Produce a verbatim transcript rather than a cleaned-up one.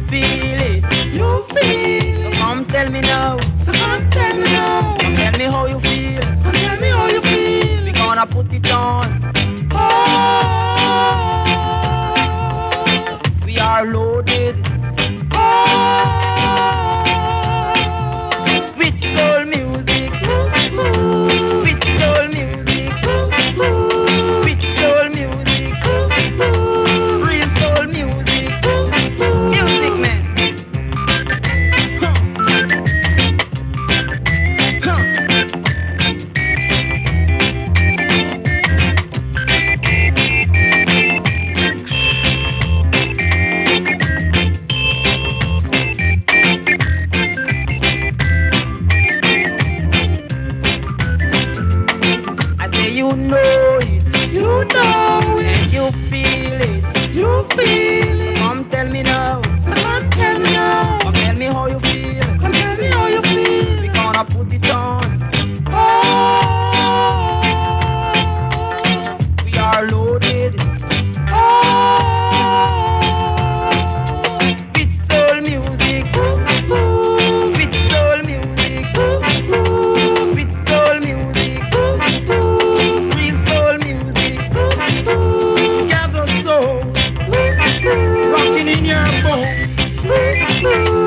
feel it. You feel. So come tell me now. So come tell me now. Come tell me how you feel. Come tell me how you feel. We gonna put it on. Oh. We are loaded. Oh. With soul music. With soul music. With soul music. Real soul music. Music man. Huh. Huh. You know it, you know it, and you feel it, you feel it. So come tell me now, so come tell me now. Come tell me how you feel, come tell me how you feel. We gonna put it on. Oh, we are loaded. Oh, with soul music, with soul music, with soul music. Gather soul, rocking in your bones.